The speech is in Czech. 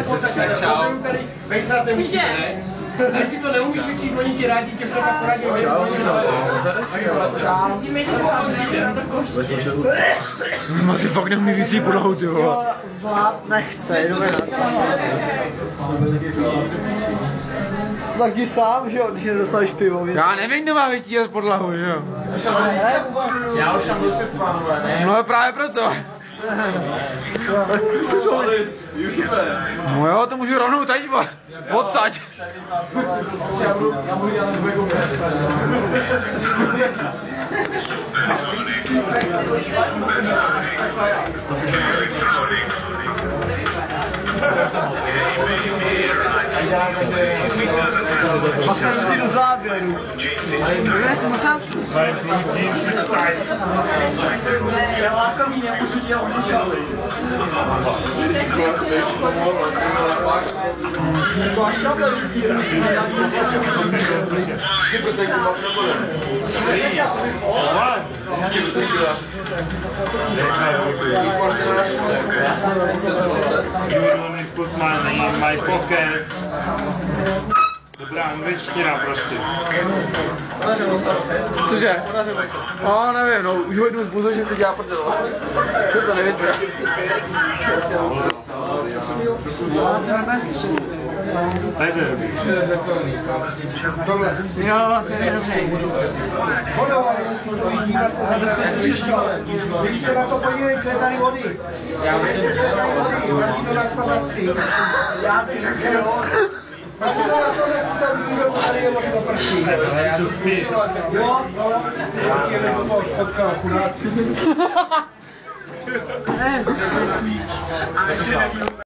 A jestli to neumíš vyčít, oni ti rádi těvřat akorát No ty fakt neumí vyčít podlahu, ty vole. Zlát nechce, jdeme na to. Tak ti sám, že jo, když nedostaneš pivo. Já nevím, kdo má vytírat podlahu, že jo. Já už jsem dost pánové, ne? No právě proto. No jo, to můžu rovnou teď, vole. Odsaď. Já budu dělat takové Pak tam jdi do záběru. Já lákavý, nemůžu tě odlišovat. To až šable vytírá. Put money in my pocket. Dobrá angličtina prostě. Cože? No, nevím, no, už ho jdu zbuzit, že si dělá prdel. To nevidím. Tady to je dobrý. Jo, to je dobře. Když se na to podívej, co je tady vody. Já myslím, že je tady vody. Vází to na spavací. Já bych řekl, jo. A to na to nepůsobí, kdo tady je vody do prší. Jo, no. Já tě nebudu spotkal, chudáci.